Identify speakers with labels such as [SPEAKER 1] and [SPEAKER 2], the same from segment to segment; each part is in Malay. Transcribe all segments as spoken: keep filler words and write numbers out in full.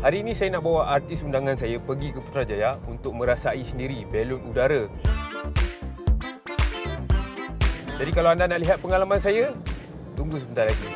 [SPEAKER 1] Hari ini saya nak bawa artis undangan saya pergi ke Putrajaya untuk merasai sendiri belon udara. Jadi kalau anda nak lihat pengalaman saya, tunggu sebentar lagi.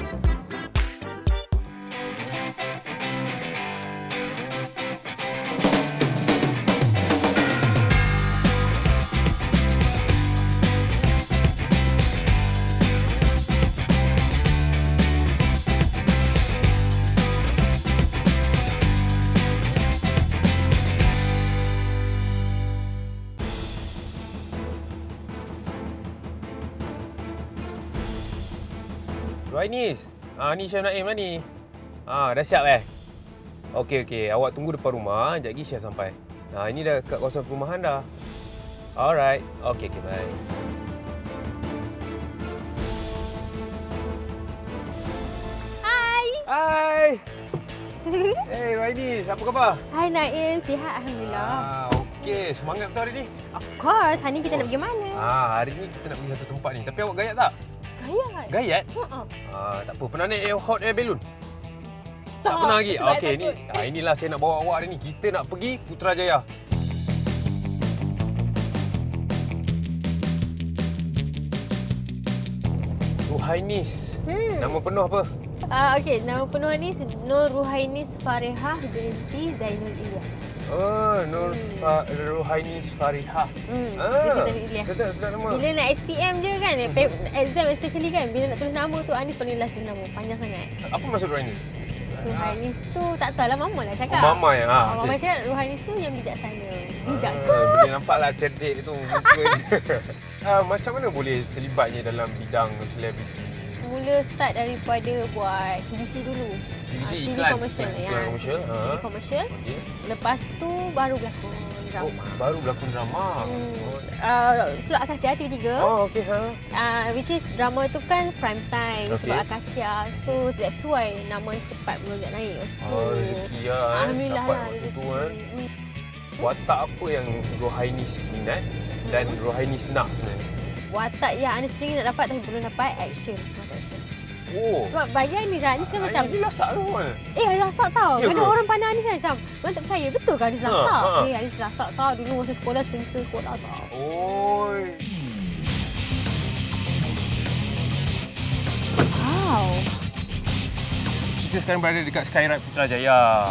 [SPEAKER 1] Ruhainis, ah ni Chef Naim lah ni. Ah dah siap eh? Okey okey, awak tunggu depan rumah, jap lagi Chef sampai. Nah, ini dah kat kawasan perumahan dah. Alright. Okey okey, bye.
[SPEAKER 2] Hai.
[SPEAKER 1] Hai. Hey Ruhainis, apa khabar?
[SPEAKER 2] Hai Naim, sihat alhamdulillah.
[SPEAKER 1] Ah okey, semangat betul hari ni.
[SPEAKER 2] Of course, hari ni kita nak pergi mana?
[SPEAKER 1] Ah hari ni kita nak pergi satu tempat ni. Tapi awak gayat tak?
[SPEAKER 2] Gayat.
[SPEAKER 1] Gayat?
[SPEAKER 2] Ha.
[SPEAKER 1] Ah tak apa, pernah naik air hot air balloon? Tak,
[SPEAKER 2] Tak,
[SPEAKER 1] pernah lagi.
[SPEAKER 2] sebab
[SPEAKER 1] Okey ni, ah, inilah saya nak bawa awak hari ni. Kita nak pergi Putrajaya. Ruhainis.
[SPEAKER 2] Hmm.
[SPEAKER 1] Nama penuh apa?
[SPEAKER 2] Uh, Okey, nama penuh ni Nur Ruhainis Farihah binti Zainul Ilyas.
[SPEAKER 1] Oh, Nur
[SPEAKER 2] Hmm.
[SPEAKER 1] Fa Ruhainis Farihah.
[SPEAKER 2] Hmm.
[SPEAKER 1] Ah,
[SPEAKER 2] binti Zainul Ilyas.
[SPEAKER 1] sedap, sedap nama.
[SPEAKER 2] Bila nak S P M je kan, exam especially kan, bila nak tulis nama tu Anis paling last tulis nama, panjang sangat.
[SPEAKER 1] Apa maksud Ruhainis?
[SPEAKER 2] Ruhainis tu tak tahulah, mama lah cakap.
[SPEAKER 1] Oh, mama ya. Ah,
[SPEAKER 2] Ah, mama
[SPEAKER 1] okey.
[SPEAKER 2] cakap Ruhainis tu yang bijaksana. Bijak ke?
[SPEAKER 1] Ah, boleh nampaklah cerdik tu muka dia. Ah, macam mana boleh terlibatnya dalam bidang selebriti?
[SPEAKER 2] Mula start daripada buat T V C dulu.
[SPEAKER 1] T V C
[SPEAKER 2] Ah,
[SPEAKER 1] iklan.
[SPEAKER 2] komersial
[SPEAKER 1] Iklan,
[SPEAKER 2] ya.
[SPEAKER 1] iklan komersial. Ha.
[SPEAKER 2] T V komersial.
[SPEAKER 1] Okey.
[SPEAKER 2] Lepas tu baru berlakon
[SPEAKER 1] Oh,
[SPEAKER 2] drama.
[SPEAKER 1] baru berlakon drama.
[SPEAKER 2] Hmm.
[SPEAKER 1] Oh,
[SPEAKER 2] Uh, Suluk Akasia T V tiga.
[SPEAKER 1] oh okey ha.
[SPEAKER 2] Uh, which is drama tu kan prime time
[SPEAKER 1] Okey.
[SPEAKER 2] sebab Akasia. So that's why nama cepat melonjak naik. So,
[SPEAKER 1] Oh, rezeki lah eh.
[SPEAKER 2] Alhamdulillah
[SPEAKER 1] Dapat
[SPEAKER 2] lah
[SPEAKER 1] waktu
[SPEAKER 2] rezeki.
[SPEAKER 1] tu eh.
[SPEAKER 2] Hmm.
[SPEAKER 1] Watak apa yang Ruhainis minat dan Ruhainis nak sebenarnya?
[SPEAKER 2] Watak yang Anis sendiri nak dapat tapi belum dapat action. Watak action.
[SPEAKER 1] Oh.
[SPEAKER 2] Sebab bagi Anis lah, Anis kan macam
[SPEAKER 1] Anis lasak tu kan?
[SPEAKER 2] eh lasak tau.
[SPEAKER 1] Ya
[SPEAKER 2] Ada
[SPEAKER 1] ke?
[SPEAKER 2] orang pandang Anis kan macam orang tak percaya betul ke Anis
[SPEAKER 1] Ha,
[SPEAKER 2] lasak?
[SPEAKER 1] ha.
[SPEAKER 2] Eh Anis lasak tau. Dulu masa sekolah sprinter sekolah tau.
[SPEAKER 1] Oi.
[SPEAKER 2] Wow.
[SPEAKER 1] Kita sekarang berada dekat Skyride Putrajaya.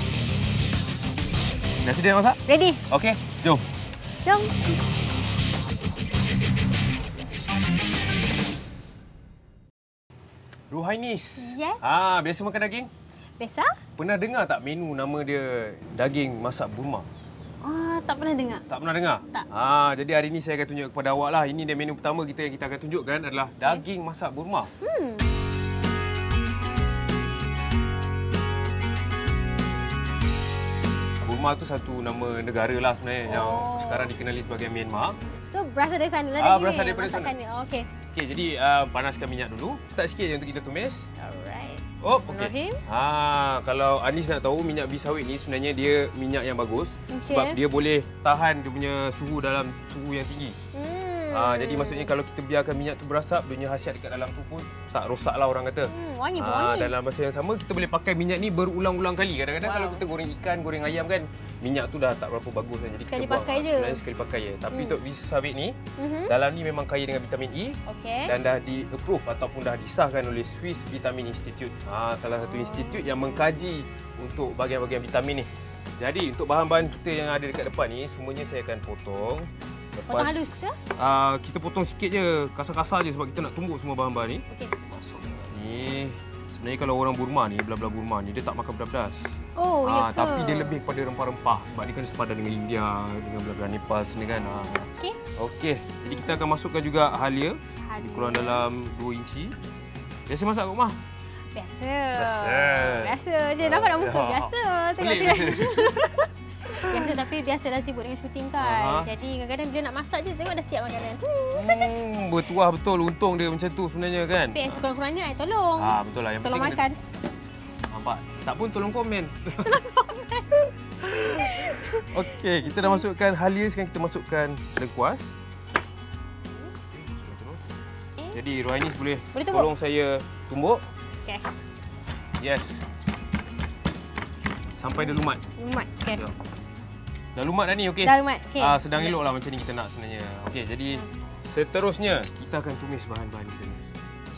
[SPEAKER 1] Dah sedia nak masak?
[SPEAKER 2] Ready?
[SPEAKER 1] Okey, jom.
[SPEAKER 2] Jom.
[SPEAKER 1] Ruhainis.
[SPEAKER 2] Yes.
[SPEAKER 1] Ah, biasa makan daging?
[SPEAKER 2] Biasa?
[SPEAKER 1] Pernah dengar tak menu nama dia daging masak Burma?
[SPEAKER 2] Ah, tak pernah dengar.
[SPEAKER 1] Tak pernah dengar?
[SPEAKER 2] Tak.
[SPEAKER 1] Ah, jadi hari ini saya akan tunjuk kepada awak lah. Ini dia menu pertama kita yang kita akan tunjukkan adalah daging masak Burma.
[SPEAKER 2] Hmm.
[SPEAKER 1] Burma tu satu nama negara lah sebenarnya yang
[SPEAKER 2] Oh.
[SPEAKER 1] sekarang dikenali sebagai Myanmar.
[SPEAKER 2] So berasal dari sana lah
[SPEAKER 1] Ah,
[SPEAKER 2] daging
[SPEAKER 1] berasal
[SPEAKER 2] ni,
[SPEAKER 1] daripada sana.
[SPEAKER 2] masakannya. Oh, okey.
[SPEAKER 1] Okey, jadi uh, panaskan minyak dulu. Letak sikit je untuk kita tumis.
[SPEAKER 2] Alright.
[SPEAKER 1] Oh, okey.
[SPEAKER 2] Bismillahirrahmanirrahim.
[SPEAKER 1] Ha, kalau Anis nak tahu minyak biji sawit ni sebenarnya dia minyak yang bagus
[SPEAKER 2] Okey.
[SPEAKER 1] sebab dia boleh tahan dia punya suhu dalam suhu yang tinggi.
[SPEAKER 2] Hmm.
[SPEAKER 1] Ha, jadi maksudnya kalau kita biarkan minyak tu berasap, dia punya khasiat dekat dalam tu pun tak rosak lah orang kata.
[SPEAKER 2] Hmm, wangi pun
[SPEAKER 1] Ha,
[SPEAKER 2] wangi.
[SPEAKER 1] dalam masa yang sama kita boleh pakai minyak ni berulang-ulang kali. Kadang-kadang
[SPEAKER 2] Wow.
[SPEAKER 1] kalau kita goreng ikan, goreng ayam kan, minyak tu dah tak berapa bagus kan. Jadi
[SPEAKER 2] Sekali
[SPEAKER 1] kita buang.
[SPEAKER 2] pakai
[SPEAKER 1] Ha,
[SPEAKER 2] je.
[SPEAKER 1] Sebenarnya sekali pakai je. Tapi
[SPEAKER 2] Hmm.
[SPEAKER 1] untuk biji sawit ni,
[SPEAKER 2] Mhm.
[SPEAKER 1] dalam ni memang kaya dengan vitamin E.
[SPEAKER 2] Okey.
[SPEAKER 1] Dan dah di-approve ataupun dah disahkan oleh Swiss Vitamin Institute. Ha, salah satu institut yang mengkaji untuk bahagian-bahagian vitamin ni. Jadi untuk bahan-bahan kita yang ada dekat depan ni, semuanya saya akan potong.
[SPEAKER 2] Potong halus ke?
[SPEAKER 1] Uh, kita potong sikit je, kasar-kasar je sebab kita nak tumbuk semua bahan-bahan ni.
[SPEAKER 2] Okey.
[SPEAKER 1] Masuk ni. Sebenarnya kalau orang Burma ni, belah-belah Burma ni, dia tak makan pedas-pedas.
[SPEAKER 2] Oh, ya
[SPEAKER 1] Ah,
[SPEAKER 2] ke?
[SPEAKER 1] tapi dia lebih kepada rempah-rempah sebab dia kan sepadan dengan India, dengan belah-belah Nepal sini kan. Ha.
[SPEAKER 2] Okey.
[SPEAKER 1] Okey, jadi kita akan masukkan juga halia. Lebih kurang dalam dua inci. Biasa masak kat rumah?
[SPEAKER 2] Biasa.
[SPEAKER 1] Biasa.
[SPEAKER 2] Biasa je. Nampak nak muka
[SPEAKER 1] Ya.
[SPEAKER 2] biasa.
[SPEAKER 1] Pelik
[SPEAKER 2] Tengok
[SPEAKER 1] biasa.
[SPEAKER 2] biasa tapi biasalah sibuk dengan syuting kan.
[SPEAKER 1] Aha.
[SPEAKER 2] Jadi kadang-kadang bila nak masak je tengok dah siap makanan.
[SPEAKER 1] Hmm, bertuah betul untung dia macam tu sebenarnya kan.
[SPEAKER 2] Tapi yang sekurang-kurangnya I tolong.
[SPEAKER 1] Ah, betul lah. Yang
[SPEAKER 2] Tolong
[SPEAKER 1] penting
[SPEAKER 2] makan.
[SPEAKER 1] Dia, nampak? Tak pun tolong komen. Okey, kita dah masukkan halia, sekarang kita masukkan lengkuas. Jadi Ruhainis boleh,
[SPEAKER 2] Boleh tumbuk?
[SPEAKER 1] tolong saya tumbuk.
[SPEAKER 2] Okey.
[SPEAKER 1] Yes. sampai dia lumat.
[SPEAKER 2] Lumat. Okey.
[SPEAKER 1] Ya. Dah lumat dah ni, okey.
[SPEAKER 2] Dah lumat. Okey.
[SPEAKER 1] Ah, sedang elok lah macam ni kita nak sebenarnya. Okey, jadi seterusnya kita akan tumis bahan-bahan kita ni.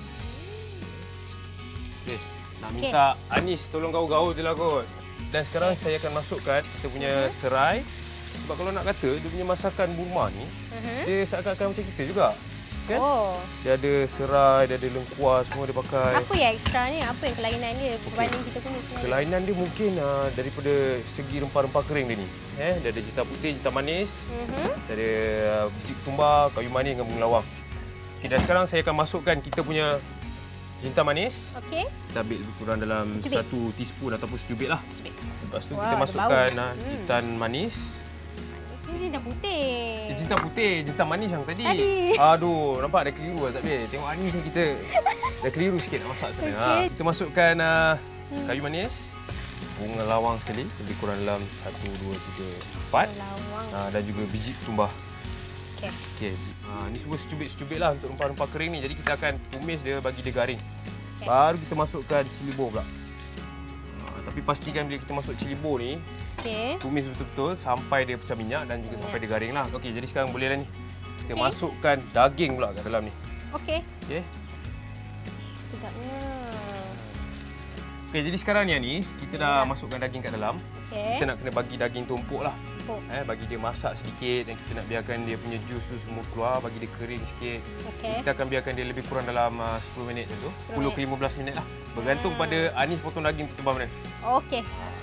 [SPEAKER 1] Okey, nak minta okay. Anis tolong gaul-gaul je lah kot. Dan sekarang okay. saya akan masukkan kita punya uh -huh. serai. Sebab kalau nak kata, dia punya masakan Burma ni, uh -huh. dia seakan-akan macam kita juga. Kan? Oh. Dia ada serai, dia ada lengkuas, semua dia pakai.
[SPEAKER 2] Apa yang ekstra ni? Apa yang kelainan dia berbanding okay. kita punya sebenarnya?
[SPEAKER 1] Kelainan dia mungkin uh, daripada segi rempah-rempah kering dia ni. Eh, dia ada jintan putih, jintan manis, uh -huh. dia ada uh, biji ketumbar, kayu manis dengan bunga lawang. Okay, dan sekarang saya akan masukkan kita punya jintan manis. Okey. Kita ambil lebih kurang dalam secubit. satu teaspoon ataupun secubit lah. Secubit. Lepas tu wow, kita masukkan uh, jintan hmm. manis.
[SPEAKER 2] Ini jintan putih.
[SPEAKER 1] Jintan putih, jintan manis yang tadi. tadi. Aduh, nampak dah keliru lah tak boleh. Tengok Anis ni kita dah keliru sikit nak masak sebenarnya. Okay. Ha, kita masukkan uh, kayu manis, bunga lawang sekali, lebih kurang dalam satu, dua, tiga, empat. Ha, dan juga biji ketumbar. Okey. Okey. Ha, ni semua secubit-secubit lah untuk rempah-rempah kering ni. Jadi kita akan tumis dia bagi dia garing. Okay. Baru kita masukkan cili bor pula. Ha, tapi pastikan bila kita masuk cili bor ni, okay. tumis betul-betul sampai dia pecah minyak dan juga yeah. sampai dia garing lah. Okey, jadi sekarang boleh dah ni. Kita okay. masukkan daging pula kat dalam ni. Okey. Okey.
[SPEAKER 2] Sedapnya.
[SPEAKER 1] Okey, jadi sekarang ni Anis, kita dah yeah. masukkan daging kat dalam. Okay. Kita nak kena bagi daging tumpuk lah. Tumpuk. Eh, bagi dia masak sedikit dan kita nak biarkan dia punya jus tu semua keluar, bagi dia kering sikit. Okay. Kita akan biarkan dia lebih kurang dalam uh, sepuluh minit macam tu. sepuluh ke lima belas minit lah. Bergantung hmm. pada Anis potong daging tebal mana.
[SPEAKER 2] Okey.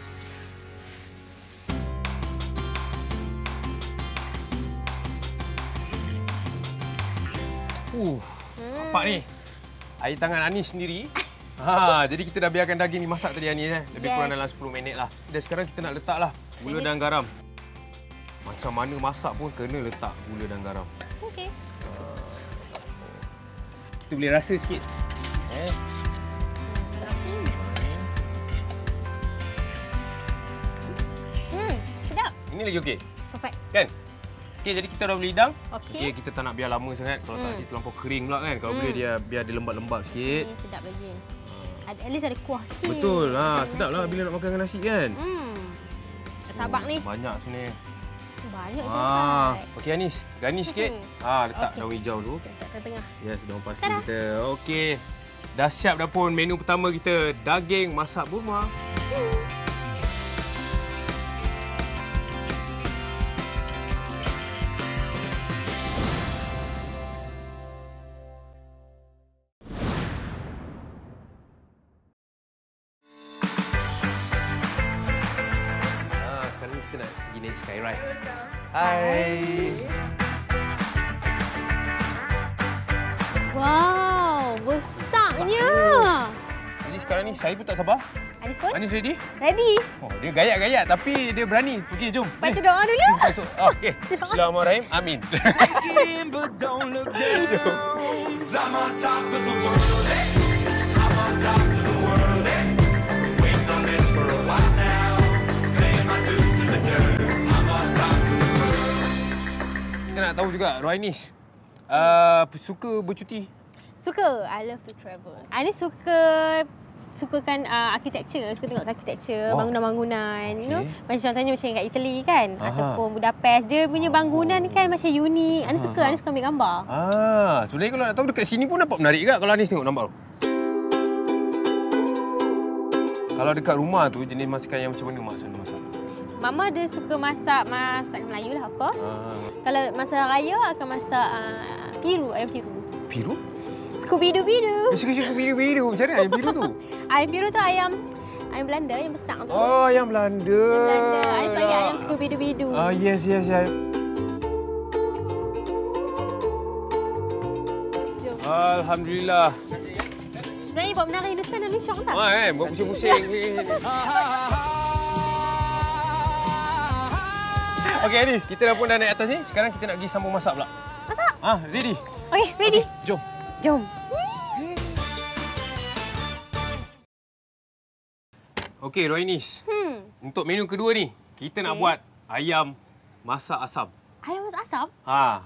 [SPEAKER 1] Uh, hmm. nampak ni. Air tangan Anis sendiri. Ha, jadi kita dah biarkan daging ni masak tadi Anis eh. Lebih yes. kurang dalam sepuluh minit lah. Dan sekarang kita nak letak lah gula dan garam. Macam mana masak pun kena letak gula dan garam. Okey. Uh, kita boleh rasa sikit. Eh.
[SPEAKER 2] Hmm, sedap.
[SPEAKER 1] Ini lagi okey.
[SPEAKER 2] Perfect.
[SPEAKER 1] Kan? Okey, jadi kita dah boleh hidang.
[SPEAKER 2] Okey.
[SPEAKER 1] Okay, kita tak nak biar lama sangat. Kalau hmm. tak nanti terlampau kering pula kan. Kalau hmm. boleh dia biar dia lembab-lembab sikit.
[SPEAKER 2] Ini sedap lagi. At least ada kuah sikit.
[SPEAKER 1] Betul. Ha, sedaplah bila nak makan dengan nasi kan.
[SPEAKER 2] Hmm. Sabak oh, ni.
[SPEAKER 1] Banyak sebenarnya.
[SPEAKER 2] Banyak je.
[SPEAKER 1] Ah. Okey Anis, garnish sikit. Ha, letak okay. daun hijau dulu.
[SPEAKER 2] Letak kat tengah.
[SPEAKER 1] Ya, daun parsley kita. Okey. Dah siap dah pun menu pertama kita, daging masak Burma. Hmm. Skyride. Hai.
[SPEAKER 2] Wow, besarnya.
[SPEAKER 1] Jadi sekarang ni saya pun tak sabar.
[SPEAKER 2] Anis pun?
[SPEAKER 1] Anis ready?
[SPEAKER 2] Ready.
[SPEAKER 1] Oh, dia gayat-gayat tapi dia berani. Okey, jom.
[SPEAKER 2] Baca doa dulu.
[SPEAKER 1] Oh, okey. Bismillahirrahmanirrahim. Amin. Kita nak tahu juga, Rohainis uh, suka bercuti?
[SPEAKER 2] Suka. I love to travel. Anis suka sukakan uh, architecture, suka tengok architecture, wow. bangunan-bangunan, okay. you know. Macam contohnya macam kat Italy kan, Aha. ataupun Budapest. Dia punya bangunan kan macam unik. Anis suka, Anis suka ambil gambar.
[SPEAKER 1] Ah, sebenarnya kalau nak tahu dekat sini pun nampak menarik juga kalau Anis tengok nampak tu. Kalau dekat rumah tu jenis masakan yang macam mana mak sana masak?
[SPEAKER 2] Mama dia suka masak masakan Melayu lah, of course. Ah. Kalau masa raya akan masak uh, piru, ayam piru.
[SPEAKER 1] Piru?
[SPEAKER 2] Scooby-Doo-Bidu.
[SPEAKER 1] Eh, Scooby-Doo-Bidu. Macam mana ayam piru tu?
[SPEAKER 2] Ayam piru tu ayam ayam Belanda yang besar tu.
[SPEAKER 1] Oh, ayam Belanda.
[SPEAKER 2] Ayam Belanda. Ais panggil ayam Scooby-Doo-Bidu.
[SPEAKER 1] Ah, yes, yes, yes. Alhamdulillah.
[SPEAKER 2] Sebenarnya buat menara Hindustan dan Syok tak?
[SPEAKER 1] Ah, eh, buat pusing-pusing. Okey, Anis, kita dah pun dah naik atas ni. Sekarang kita nak pergi sambung masak pula.
[SPEAKER 2] Masak?
[SPEAKER 1] Ah, ready?
[SPEAKER 2] Okey, ready.
[SPEAKER 1] Okay, jom.
[SPEAKER 2] Jom.
[SPEAKER 1] Okey, Rohainis. Hmm. Untuk menu kedua ni, kita okay. nak buat ayam masak asam.
[SPEAKER 2] Ayam masak asam?
[SPEAKER 1] Ha.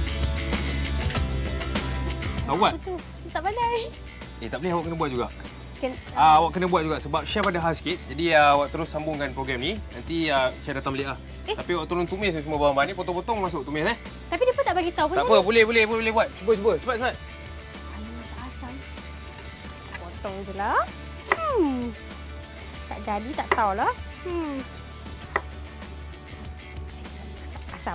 [SPEAKER 1] Tahu buat?
[SPEAKER 2] Betul. Tak pandai.
[SPEAKER 1] Eh, tak boleh awak kena buat juga.
[SPEAKER 2] Ken,
[SPEAKER 1] uh, awak kena buat juga sebab chef ada hal sikit. Jadi uh, awak terus sambungkan program ni. Nanti uh, chef datang balik lah. Eh? Tapi awak tolong tumis semua bahan-bahan ni, potong-potong masuk tumis eh.
[SPEAKER 2] Tapi dia pun tak bagi tahu pun.
[SPEAKER 1] Tak apa, boleh boleh boleh buat. Cuba cuba. Cepat cepat.
[SPEAKER 2] Ayam masak asam. Potong je lah. Hmm. Tak jadi tak tahulah. Hmm. Masak asam.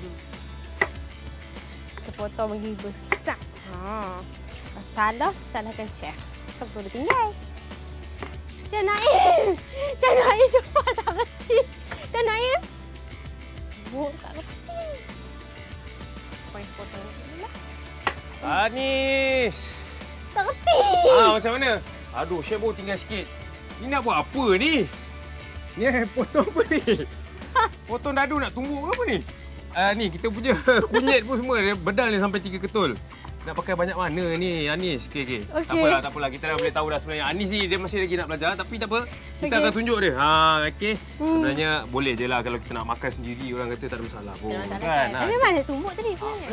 [SPEAKER 2] Kita potong bagi besar. Ha. Salah, salahkan chef. Siapa suruh dia tinggal? Cik Naim! Cik Naim cepat tak reti. Cik Naim! Buk tak reti. Potong dulu lah.
[SPEAKER 1] Anis!
[SPEAKER 2] Tak reti!
[SPEAKER 1] Ah, macam mana? Aduh, chef baru tinggal sikit. Ni nak buat apa ni? Ni potong apa ni? Potong dadu nak tumbuk ke apa ni? Ah, ni kita punya kunyit pun semua dia bedal ni sampai tiga ketul. Nak pakai banyak mana ni Anis? Okey okey. Okay. Tak apalah, tak apalah. Kita dah boleh tahu dah sebenarnya Anis ni dia masih lagi nak belajar tapi tak apa. Kita okay. akan tunjuk dia. Ha okey. Hmm. Sebenarnya boleh je lah kalau kita nak makan sendiri, orang kata tak ada masalah pun.
[SPEAKER 2] Kan? kan? Tapi memang ada tumbuk tadi sebenarnya.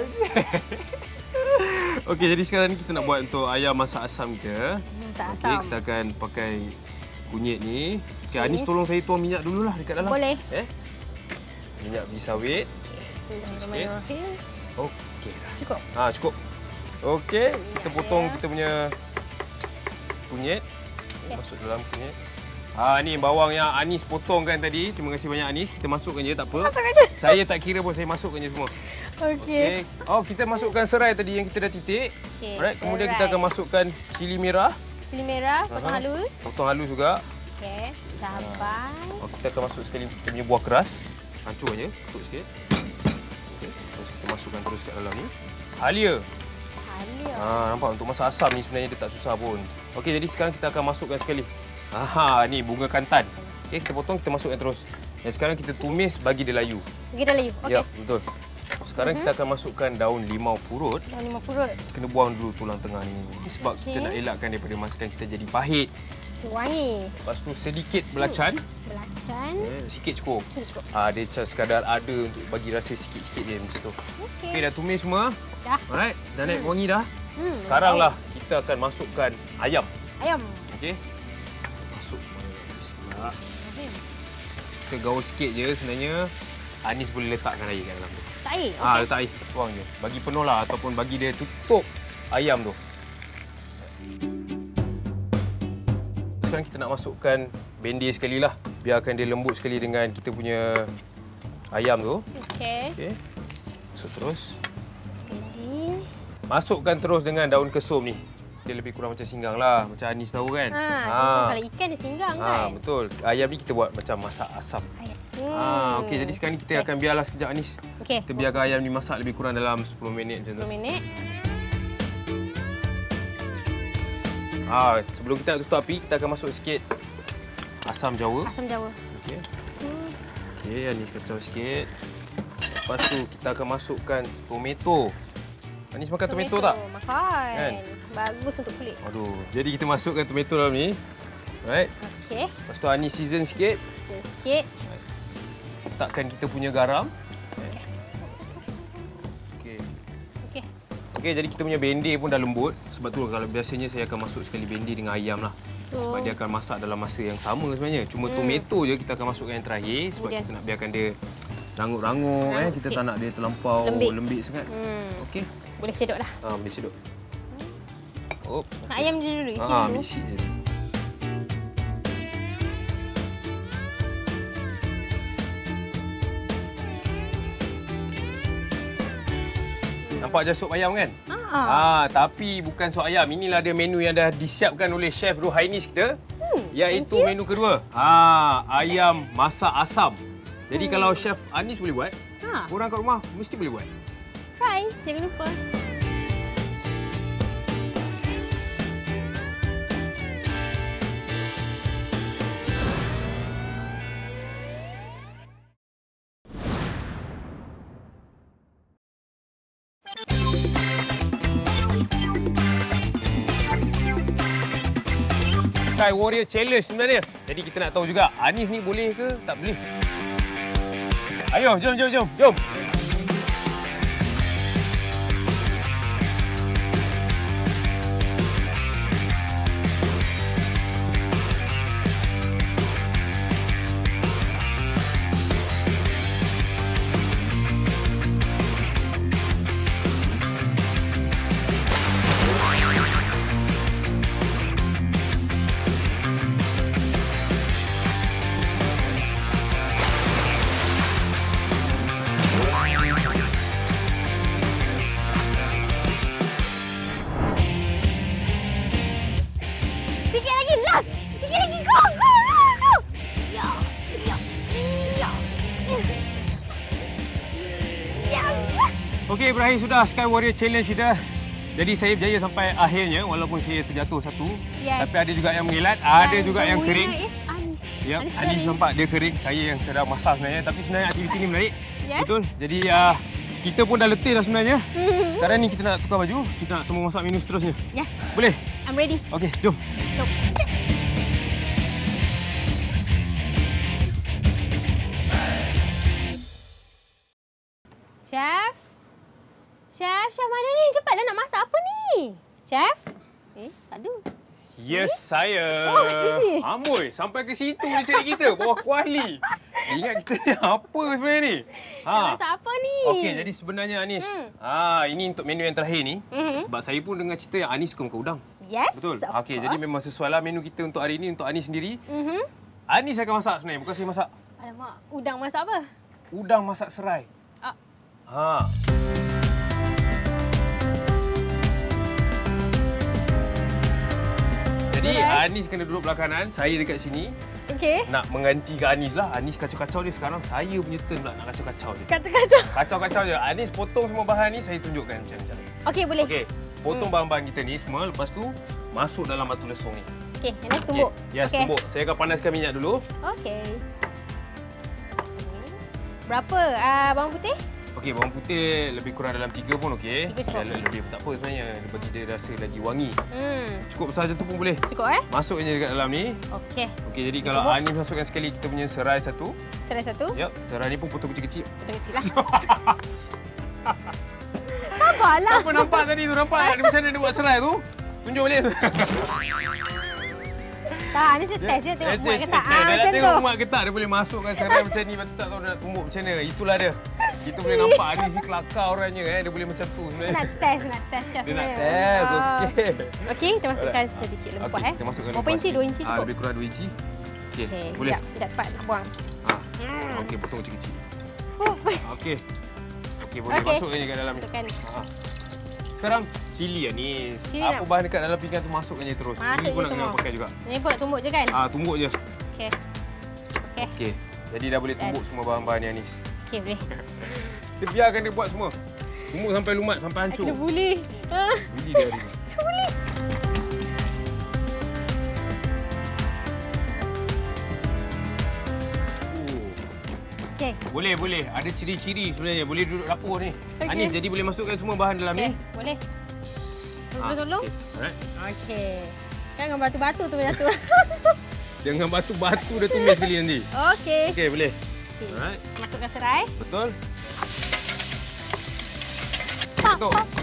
[SPEAKER 1] Okey, jadi sekarang ni kita nak buat untuk ayam masak asam kita.
[SPEAKER 2] Masak asam.
[SPEAKER 1] Okey, kita akan pakai kunyit ni. Okey, okay. Anis tolong saya tuang minyak dululah dekat dalam.
[SPEAKER 2] Boleh.
[SPEAKER 1] Eh? Minyak biji sawit.
[SPEAKER 2] Okey, bismillahirrahmanirrahim.
[SPEAKER 1] Okey dah.
[SPEAKER 2] Cukup.
[SPEAKER 1] Ha, cukup. Okey, kita potong kita punya kunyit. Okay. Masuk dalam kunyit. Ha, ni bawang yang Anis potongkan tadi. Terima kasih banyak Anis. Kita masukkan je, tak apa.
[SPEAKER 2] Masukkan je.
[SPEAKER 1] Saya tak kira pun, saya masukkan je semua.
[SPEAKER 2] Okey. Okay.
[SPEAKER 1] Oh, kita masukkan serai tadi yang kita dah titik.
[SPEAKER 2] Okay,
[SPEAKER 1] Alright, kemudian kita akan masukkan cili merah.
[SPEAKER 2] Cili merah, potong Aha. halus.
[SPEAKER 1] Potong halus juga.
[SPEAKER 2] Okey, cabai.
[SPEAKER 1] Oh, kita akan masuk sekali kita punya buah keras. Hancur aja, tutup sikit. Okey, terus kita masukkan terus kat dalam ni. Halia. Ha, nampak untuk masak asam ni sebenarnya dia tak susah pun. Okey, jadi sekarang kita akan masukkan sekali. Aha, ni bunga kantan. Okey, kita potong, kita masukkan terus. Dan sekarang kita tumis bagi dia layu.
[SPEAKER 2] Bagi dia layu. Okey.
[SPEAKER 1] Ya, betul. Sekarang uh-huh. kita akan masukkan daun limau purut.
[SPEAKER 2] Daun limau purut.
[SPEAKER 1] Kena buang dulu tulang tengah ni. Sebab okay. kita nak elakkan daripada masakan kita jadi pahit.
[SPEAKER 2] Wangi.
[SPEAKER 1] Lepas tu sedikit belacan.
[SPEAKER 2] Hmm. Belacan.
[SPEAKER 1] Eh, sikit cukup.
[SPEAKER 2] Cukup.
[SPEAKER 1] Ah, dia sekadar ada untuk bagi rasa sikit-sikit je macam tu. Okey. Okey, dah tumis semua.
[SPEAKER 2] Dah.
[SPEAKER 1] Alright, dah naik hmm. wangi dah.
[SPEAKER 2] Hmm.
[SPEAKER 1] Sekaranglah kita akan masukkan ayam.
[SPEAKER 2] Ayam.
[SPEAKER 1] Okey. Masuk. Bismillah. Kita gaul sikit je sebenarnya. Anis boleh letakkan air kat dalam tu.
[SPEAKER 2] Letak air?
[SPEAKER 1] Ah, letak air. Tuang je. Bagi penuh lah ataupun bagi dia tutup ayam tu. Sekarang kita nak masukkan bendi sekali lah. Biarkan dia lembut sekali dengan kita punya ayam tu.
[SPEAKER 2] Okey.
[SPEAKER 1] Okey. Masuk terus.
[SPEAKER 2] Bendi.
[SPEAKER 1] Masukkan terus dengan daun kesum ni. Dia lebih kurang macam singgang lah. Macam Anis tahu kan.
[SPEAKER 2] Ha, ha. Kalau ikan dia singgang ha, kan.
[SPEAKER 1] Betul. Ayam ni kita buat macam masak asam.
[SPEAKER 2] Ayam.
[SPEAKER 1] Hmm. Ha, Okey, jadi sekarang ni kita okay. akan biarlah sekejap Anis.
[SPEAKER 2] Okey.
[SPEAKER 1] Kita biarkan ayam ni masak lebih kurang dalam sepuluh minit.
[SPEAKER 2] sepuluh minit.
[SPEAKER 1] Ha, sebelum kita nak tutup api, kita akan masuk sikit asam jawa.
[SPEAKER 2] Asam jawa.
[SPEAKER 1] Okey. Hmm. Okey, Anis kacau sikit. Lepas tu kita akan masukkan tomato. Anis makan tomato, tomato tak?
[SPEAKER 2] Makan. Kan? Bagus untuk kulit.
[SPEAKER 1] Aduh, jadi kita masukkan tomato dalam ni. Right?
[SPEAKER 2] Okey.
[SPEAKER 1] Lepas tu Anis season sikit.
[SPEAKER 2] Season sikit.
[SPEAKER 1] Letakkan kita punya garam.
[SPEAKER 2] Okey.
[SPEAKER 1] Okey.
[SPEAKER 2] Okey.
[SPEAKER 1] Okey, jadi kita punya bendi pun dah lembut. Sebab tu kalau biasanya saya akan masuk sekali bendi dengan ayam lah. So, sebab dia akan masak dalam masa yang sama sebenarnya. Cuma hmm. tomato je kita akan masukkan yang terakhir. Sebab Kemudian. kita nak biarkan dia rangut-rangut. Eh. Kita sikit. tak nak dia terlampau lembik, lembik sangat. Hmm. Okey.
[SPEAKER 2] Boleh sedut lah.
[SPEAKER 1] Ha, boleh sedut.
[SPEAKER 2] Oh. Ayam je dulu, isi
[SPEAKER 1] ha,
[SPEAKER 2] dulu.
[SPEAKER 1] Isi je. Nampak je sup ayam kan?
[SPEAKER 2] Ah.
[SPEAKER 1] Ah, tapi bukan sup ayam. Inilah dia menu yang dah disiapkan oleh Chef Ruhainis kita. Hmm, iaitu menu kedua. Ah, ayam masak asam. Jadi hmm. kalau Chef Anis boleh buat, ha. korang kat rumah mesti boleh buat.
[SPEAKER 2] Try, jangan lupa.
[SPEAKER 1] Sky Warrior Challenge sebenarnya. Jadi kita nak tahu juga Anis ni boleh ke tak boleh. Ayo, jom, jom, jom, jom.
[SPEAKER 2] Sikit lagi. Last. Sikit lagi. Go, go, go, go. Ya. Ya. Ya. Yes.
[SPEAKER 1] Okey, berakhir sudah Sky Warrior Challenge kita. Jadi saya berjaya sampai akhirnya walaupun saya terjatuh satu.
[SPEAKER 2] Yes.
[SPEAKER 1] Tapi ada juga yang mengilat, ada
[SPEAKER 2] Dan
[SPEAKER 1] juga yang kering.
[SPEAKER 2] is Anis.
[SPEAKER 1] Ya,
[SPEAKER 2] Anis,
[SPEAKER 1] Anis
[SPEAKER 2] kering.
[SPEAKER 1] nampak dia kering. Saya yang sedang masak sebenarnya. Tapi sebenarnya aktiviti ni menarik.
[SPEAKER 2] Yes.
[SPEAKER 1] Betul. Jadi uh, kita pun dah letih dah sebenarnya. Sekarang ni kita nak tukar baju. Kita nak semua masak menu seterusnya.
[SPEAKER 2] Yes.
[SPEAKER 1] Boleh?
[SPEAKER 2] I'm ready.
[SPEAKER 1] Okey, jom.
[SPEAKER 2] Jom. Sit. Chef? Chef, Chef mana ni? Cepatlah nak masak apa ni? Chef? Eh, tak ada.
[SPEAKER 1] Yes, saya.
[SPEAKER 2] Oh, kat sini.
[SPEAKER 1] Amboi, sampai ke situ dia cari kita. Bawah kuali. Ingat kita ni apa sebenarnya ni?
[SPEAKER 2] Nak masak apa ni?
[SPEAKER 1] Okey, jadi sebenarnya Anis,
[SPEAKER 2] Hmm.
[SPEAKER 1] ah ini untuk menu yang terakhir ni.
[SPEAKER 2] Mhm.
[SPEAKER 1] Sebab saya pun dengar cerita yang Anis suka makan udang.
[SPEAKER 2] Yes.
[SPEAKER 1] Betul?
[SPEAKER 2] of
[SPEAKER 1] Okey,
[SPEAKER 2] course.
[SPEAKER 1] jadi memang sesuai lah menu kita untuk hari ini untuk Anis sendiri.
[SPEAKER 2] Mhm.
[SPEAKER 1] Anis akan masak sebenarnya, bukan saya masak.
[SPEAKER 2] Alamak, udang masak apa?
[SPEAKER 1] Udang masak serai.
[SPEAKER 2] Ah.
[SPEAKER 1] Ha. Jadi
[SPEAKER 2] Serai.
[SPEAKER 1] Anis kena duduk belah kanan, saya dekat sini.
[SPEAKER 2] Okey.
[SPEAKER 1] Nak menggantikan Anis lah. Anis kacau-kacau dia, sekarang saya punya turn pula nak kacau-kacau dia.
[SPEAKER 2] Kacau-kacau.
[SPEAKER 1] Kacau-kacau je. Anis potong semua bahan ni, saya tunjukkan macam mana cara.
[SPEAKER 2] Okey, boleh.
[SPEAKER 1] Okey, potong bahan-bahan kita ni semua, lepas tu masuk dalam batu lesung ni.
[SPEAKER 2] Okey, yang ni tumbuk.
[SPEAKER 1] Okey. Yes,
[SPEAKER 2] Okey.
[SPEAKER 1] tumbuk. Saya akan panaskan minyak dulu.
[SPEAKER 2] Okey. Berapa uh, bawang putih?
[SPEAKER 1] Okey, bawang putih lebih kurang dalam tiga pun okey.
[SPEAKER 2] Tiga cukup.
[SPEAKER 1] Kalau lebih pun tak apa sebenarnya. Dia bagi dia rasa lagi wangi.
[SPEAKER 2] Hmm.
[SPEAKER 1] Cukup besar macam tu pun boleh.
[SPEAKER 2] Cukup eh?
[SPEAKER 1] Masukkan je dekat dalam ni.
[SPEAKER 2] Okey.
[SPEAKER 1] Okey, jadi kalau
[SPEAKER 2] Tumbuk.
[SPEAKER 1] Anis masukkan sekali kita punya serai satu.
[SPEAKER 2] Serai satu.
[SPEAKER 1] Yep, serai ni pun potong kecil-kecil.
[SPEAKER 2] Potong kecil lah. Sabarlah.
[SPEAKER 1] Apa nampak tadi tu? Nampak dia macam mana dia buat serai tu? Tunjuk balik.
[SPEAKER 2] Tak, ni saya test je tengok muat ke tak. Ah,
[SPEAKER 1] Dia
[SPEAKER 2] macam
[SPEAKER 1] nak tengok
[SPEAKER 2] tu.
[SPEAKER 1] muat ke tak, dia boleh masukkan serai macam ni. Lepas tu tak tahu dia nak tumbuk macam mana. Itulah dia. Kita boleh nampak Anis ni kelakar orangnya. Eh. Dia boleh macam tu
[SPEAKER 2] Dia
[SPEAKER 1] sebenarnya.
[SPEAKER 2] nak test, nak test chef
[SPEAKER 1] Dia nak
[SPEAKER 2] sebenarnya.
[SPEAKER 1] test.
[SPEAKER 2] Ah.
[SPEAKER 1] Okey.
[SPEAKER 2] Okey, kita masukkan sedikit lempah
[SPEAKER 1] Okey,
[SPEAKER 2] eh.
[SPEAKER 1] kita masukkan
[SPEAKER 2] Berapa
[SPEAKER 1] lempah
[SPEAKER 2] inci?
[SPEAKER 1] sikit.
[SPEAKER 2] Dua inci
[SPEAKER 1] Ah,
[SPEAKER 2] cukup.
[SPEAKER 1] lebih kurang dua inci. Okey,
[SPEAKER 2] Okey,
[SPEAKER 1] boleh.
[SPEAKER 2] Sekejap, sekejap tepat nak buang.
[SPEAKER 1] Ha. Okey, potong kecil-kecil.
[SPEAKER 2] Oh,
[SPEAKER 1] Okey. Okey, boleh
[SPEAKER 2] Okey.
[SPEAKER 1] masukkan je kat dalam ni.
[SPEAKER 2] Masukkan.
[SPEAKER 1] Ha. Sekarang cili lah ni.
[SPEAKER 2] Cili
[SPEAKER 1] Apa
[SPEAKER 2] nak-
[SPEAKER 1] bahan dekat dalam pinggan tu masukkan je terus.
[SPEAKER 2] Masuk
[SPEAKER 1] Cili pun
[SPEAKER 2] je
[SPEAKER 1] nak kena
[SPEAKER 2] semua.
[SPEAKER 1] pakai juga.
[SPEAKER 2] Ni pun nak tumbuk je kan?
[SPEAKER 1] Ah, tumbuk je.
[SPEAKER 2] Okey. Okey.
[SPEAKER 1] Okey. Jadi dah boleh tumbuk semua bahan-bahan ni Anis.
[SPEAKER 2] Okey, boleh.
[SPEAKER 1] Kita biarkan dia buat semua. Tumbuk sampai lumat, sampai
[SPEAKER 2] Aku
[SPEAKER 1] hancur.
[SPEAKER 2] kena buli. Ah.
[SPEAKER 1] Bili dia hari ni. Oh.
[SPEAKER 2] Okey.
[SPEAKER 1] Boleh, boleh. Ada ciri-ciri sebenarnya. Boleh duduk dapur ni.
[SPEAKER 2] Okey.
[SPEAKER 1] Anis, jadi boleh masukkan semua bahan dalam
[SPEAKER 2] Okey,
[SPEAKER 1] ni.
[SPEAKER 2] boleh.
[SPEAKER 1] Ah,
[SPEAKER 2] Tolong, tolong.
[SPEAKER 1] okey. Alright.
[SPEAKER 2] Okey. Jangan batu-batu tu jatuh.
[SPEAKER 1] Jangan batu-batu dah tumis sekali nanti.
[SPEAKER 2] Okey.
[SPEAKER 1] Okey, boleh.
[SPEAKER 2] Okey.
[SPEAKER 1] Alright.
[SPEAKER 2] Masukkan serai.
[SPEAKER 1] Betul.
[SPEAKER 2] Pak,
[SPEAKER 1] Betul.
[SPEAKER 2] pak.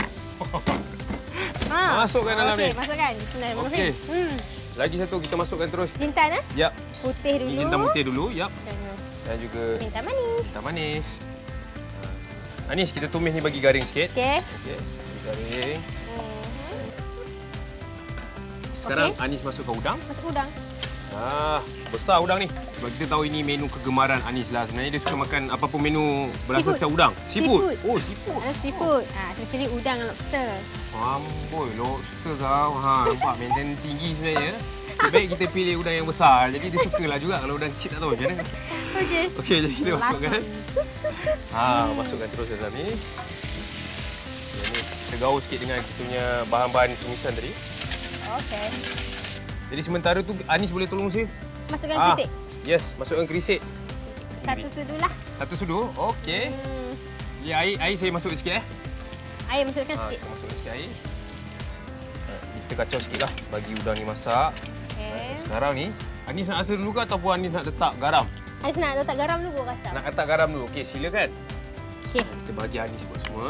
[SPEAKER 2] Ha.
[SPEAKER 1] Masukkan dalam
[SPEAKER 2] Okey,
[SPEAKER 1] ni.
[SPEAKER 2] masukkan. Bismillahirrahmanirrahim.
[SPEAKER 1] Okey.
[SPEAKER 2] Hmm.
[SPEAKER 1] Lagi satu kita masukkan terus.
[SPEAKER 2] Jintan eh?
[SPEAKER 1] Yap.
[SPEAKER 2] Putih dulu.
[SPEAKER 1] Ini jintan putih dulu. Yap.
[SPEAKER 2] Dan
[SPEAKER 1] Dan juga
[SPEAKER 2] jintan manis.
[SPEAKER 1] jintan manis. Ha. Anis, kita tumis ni bagi garing sikit.
[SPEAKER 2] Okey.
[SPEAKER 1] Okey. Bagi garing.
[SPEAKER 2] Mhm.
[SPEAKER 1] Sekarang
[SPEAKER 2] Okey.
[SPEAKER 1] Anis masukkan udang.
[SPEAKER 2] Masuk udang.
[SPEAKER 1] Ah, besar udang ni. Sebab kita tahu ini menu kegemaran Anis lah. Sebenarnya dia suka makan apa-apa menu berasaskan
[SPEAKER 2] Seafood.
[SPEAKER 1] udang. Seafood.
[SPEAKER 2] Seafood.
[SPEAKER 1] Oh, seafood.
[SPEAKER 2] Ada seafood. Ah, especially udang dan lobster.
[SPEAKER 1] Amboi, lobster kau. Ha, nampak maintain tinggi sebenarnya. Sebaik kita pilih udang yang besar. Jadi dia sukalah juga kalau udang kecil tak tahu macam mana.
[SPEAKER 2] Okey.
[SPEAKER 1] Okey, jadi kita
[SPEAKER 2] Last
[SPEAKER 1] masukkan.
[SPEAKER 2] one.
[SPEAKER 1] Ha, masukkan terus dalam ni. Yang ni kita gaul sikit dengan kita punya bahan-bahan tumisan tadi.
[SPEAKER 2] Okey.
[SPEAKER 1] Jadi sementara tu Anis boleh tolong saya?
[SPEAKER 2] Masukkan
[SPEAKER 1] Ah,
[SPEAKER 2] krisik.
[SPEAKER 1] Yes, masukkan kerisik.
[SPEAKER 2] Satu sudu lah.
[SPEAKER 1] Satu sudu. Okey.
[SPEAKER 2] Hmm.
[SPEAKER 1] Ya, air, air saya masuk sikit eh.
[SPEAKER 2] Air masukkan
[SPEAKER 1] Ha,
[SPEAKER 2] sikit.
[SPEAKER 1] kita masukkan sikit air. Ha, kita kacau sikit lah bagi udang ni masak.
[SPEAKER 2] Okey.
[SPEAKER 1] Sekarang ni, Anis nak rasa dulu ke ataupun Anis nak letak garam?
[SPEAKER 2] Anis nak letak garam dulu rasa.
[SPEAKER 1] Nak letak garam dulu. Okey, silakan.
[SPEAKER 2] Okey.
[SPEAKER 1] Kita bagi Anis buat semua.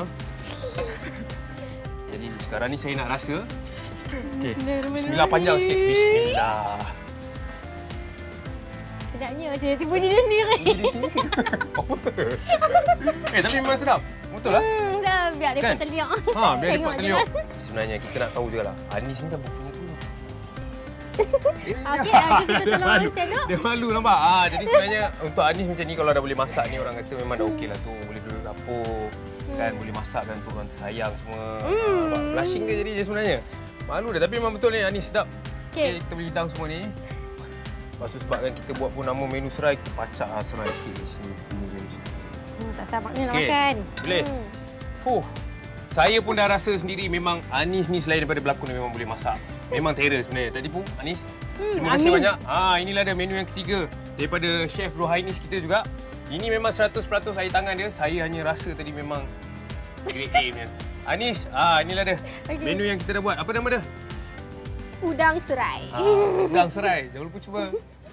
[SPEAKER 1] Jadi sekarang ni saya nak rasa. Okey.
[SPEAKER 2] Bismillahirrahmanirrahim.
[SPEAKER 1] Bismillah panjang sikit. Bismillah.
[SPEAKER 2] Sedapnya macam tipu diri dia sendiri.
[SPEAKER 1] Eh, tapi memang sedap. Betul lah.
[SPEAKER 2] Hmm, dah biar dia
[SPEAKER 1] Kan?
[SPEAKER 2] kan? Terliok.
[SPEAKER 1] Ha, biar dia
[SPEAKER 2] Tengok
[SPEAKER 1] pat
[SPEAKER 2] je
[SPEAKER 1] teliuk.
[SPEAKER 2] lah.
[SPEAKER 1] Sebenarnya kita nak tahu juga lah. Anis ni dah berpunya dulu.
[SPEAKER 2] Okey, okay, kita tolong Anis cendok.
[SPEAKER 1] Dia malu nampak. Ah, jadi sebenarnya untuk Anis macam ni kalau dah boleh masak ni orang kata memang dah okey lah tu. Boleh duduk dapur. Kan boleh masak dan tu orang tersayang semua.
[SPEAKER 2] Hmm.
[SPEAKER 1] Ah, blushing ke jadi je sebenarnya. Malu dah tapi memang betul ni Anis sedap.
[SPEAKER 2] Okay.
[SPEAKER 1] Okay, kita boleh hidang semua ni. Lepas tu sebabkan kita buat pun nama menu serai, kita pacak lah serai sikit di sini.
[SPEAKER 2] Hmm, tak sabarnya nak
[SPEAKER 1] Okay.
[SPEAKER 2] makan.
[SPEAKER 1] Boleh?
[SPEAKER 2] Hmm.
[SPEAKER 1] Fuh. Saya pun dah rasa sendiri memang Anis ni selain daripada berlakon memang boleh masak. Memang terror sebenarnya. Tak tipu, Anis?
[SPEAKER 2] Hmm,
[SPEAKER 1] Terima kasih
[SPEAKER 2] amin.
[SPEAKER 1] banyak. Ha, inilah dia menu yang ketiga daripada Chef Rohainis kita juga. Ini memang seratus peratus air tangan dia. Saya hanya rasa tadi memang grade A punya. Anis, ah inilah dia.
[SPEAKER 2] Okay.
[SPEAKER 1] Menu yang kita dah buat. Apa nama dia?
[SPEAKER 2] Udang serai.
[SPEAKER 1] Ah, udang serai. Jangan lupa cuba.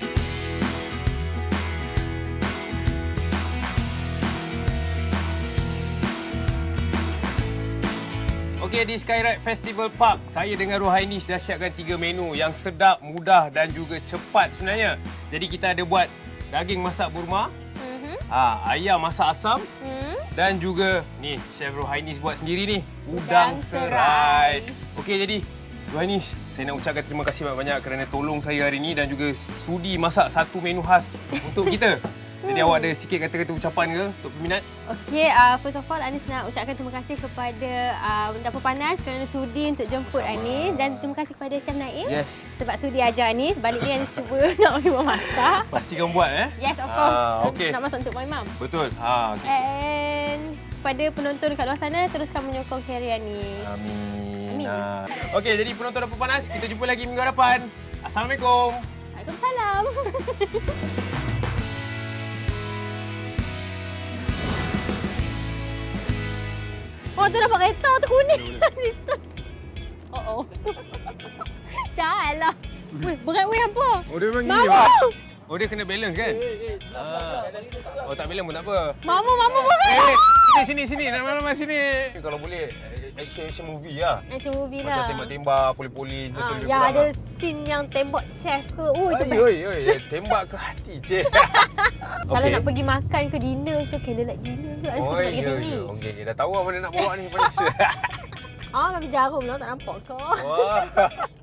[SPEAKER 1] Okey, di Skyride Festival Park, saya dengan Rohainis dah siapkan tiga menu yang sedap, mudah dan juga cepat sebenarnya. Jadi kita ada buat daging masak burma,
[SPEAKER 2] Mhm.
[SPEAKER 1] ah, ayam masak asam
[SPEAKER 2] Hmm.
[SPEAKER 1] dan juga ni Chef Rohainis buat sendiri ni,
[SPEAKER 2] Udang
[SPEAKER 1] udang
[SPEAKER 2] serai.
[SPEAKER 1] serai. Okey, jadi Rohainis, saya nak ucapkan terima kasih banyak-banyak kerana tolong saya hari ini dan juga sudi masak satu menu khas untuk kita. Jadi awak ada sikit kata-kata ucapan ke untuk peminat?
[SPEAKER 2] Okey, uh, first of all Anis nak ucapkan terima kasih kepada uh, Dapur Panas kerana sudi untuk jemput
[SPEAKER 1] Sama.
[SPEAKER 2] Anis dan terima kasih kepada Chef Naim
[SPEAKER 1] Yes.
[SPEAKER 2] sebab sudi ajar Anis. Balik ni Anis cuba nak cuba masak.
[SPEAKER 1] Pastikan buat eh.
[SPEAKER 2] Yes, of course.
[SPEAKER 1] Ah, okey.
[SPEAKER 2] Nak masak untuk Mak Imam.
[SPEAKER 1] Betul. Ha, okey.
[SPEAKER 2] And kepada penonton dekat luar sana, teruskan menyokong karya ni.
[SPEAKER 1] Amin.
[SPEAKER 2] Amin.
[SPEAKER 1] Ha. Okey, jadi penonton Dapur Panas, kita jumpa lagi minggu hadapan. Assalamualaikum.
[SPEAKER 2] Waalaikumsalam. Oh, tu dapat kereta tu kuning. Oh, oh. Jalan. Weh, berat weh hampa.
[SPEAKER 1] Oh, dia memang gini,
[SPEAKER 2] Mamu.
[SPEAKER 1] Pak. Oh, dia kena balance kan? Ah. Oh, tak balance pun tak apa.
[SPEAKER 2] Mamu, mamu berat.
[SPEAKER 1] Eh, sini, sini, sini. Nak mana sini. Kalau boleh, action-action movie lah.
[SPEAKER 2] Action movie
[SPEAKER 1] Macam
[SPEAKER 2] lah.
[SPEAKER 1] tembak-tembak, poli-poli,
[SPEAKER 2] Ha,
[SPEAKER 1] contoh lebih
[SPEAKER 2] yang
[SPEAKER 1] kurang
[SPEAKER 2] ada
[SPEAKER 1] lah.
[SPEAKER 2] scene yang tembak chef ke. Oh, itu
[SPEAKER 1] Oi,
[SPEAKER 2] best.
[SPEAKER 1] oi, oi. Tembak ke hati, cik.
[SPEAKER 2] Kalau nak pergi makan ke dinner ke, candlelight dinner ke, ada
[SPEAKER 1] Oh,
[SPEAKER 2] tempat
[SPEAKER 1] ya,
[SPEAKER 2] kita ni.
[SPEAKER 1] ya. Okey, okay. Dah tahu apa dia nak bawa ni. Panas.
[SPEAKER 2] Ah, tapi jarum lah tak nampak kau.
[SPEAKER 1] Wah.